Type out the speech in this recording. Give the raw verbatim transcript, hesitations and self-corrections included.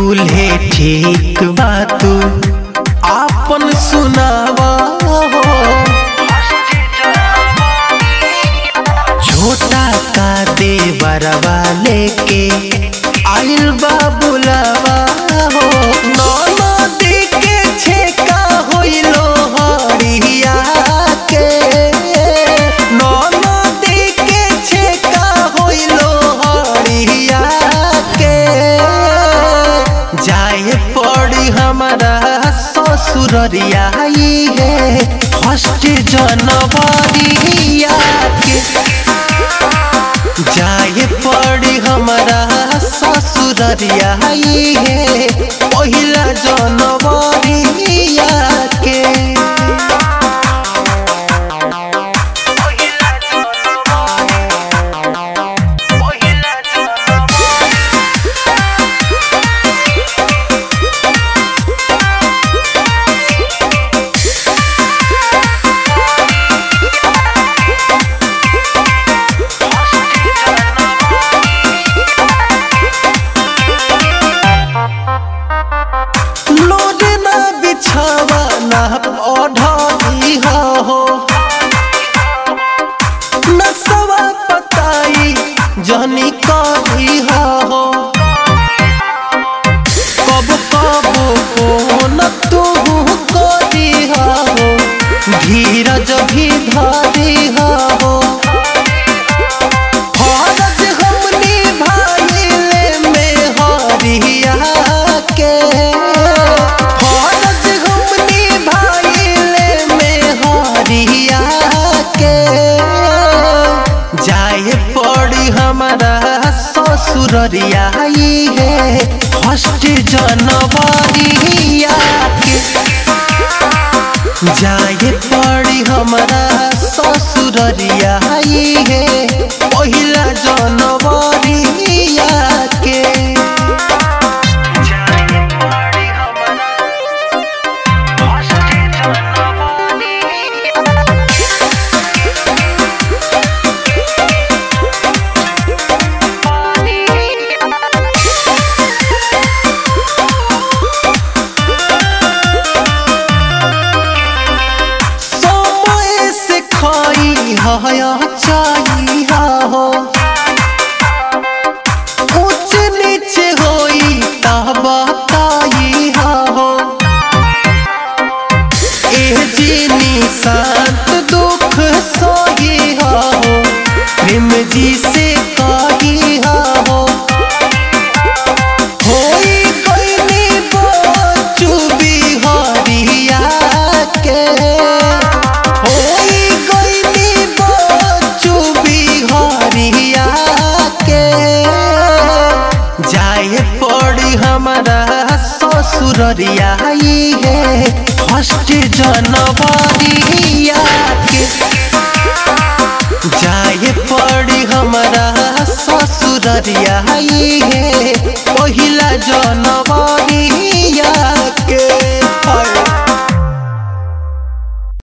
कुल्हे ठीक बा तू आपन सुनावा हो। छोटा का देवरवा लेके आइल बा बुलावा हो। ननदी के छेका होइलो हरिया के, ननदी के छेका होइलो हरिया के। जाए पड़ी हमारा ससुररिया है फर्स्ट जनवरिया के। जाए पड़ी हमारा ससुररिया है पहिला जनवरिया के। ओढ़ी हो नसवा पताई जनी कभी हो। कब कब न तू करी हो धीरज भी धरी हो। फरज हमनी भाईले में हरिया के, जाए पड़ी हमारा ससुररिया है फर्स्ट जनवरिया के। जाए पड़ी हमारा ससुररिया है पहिला जनवरिया के। चाहिए हो ऊंच नीचे होई तब बताई हो। ए जीनी शांत दुख सोई हो प्रेम जी से कही हो। होई कोई बचू बिहारिया के, जाए पड़ी हमारा ससुररिया है फर्स्ट जनवरिया के। जाए पड़ी हमारा ससुररिया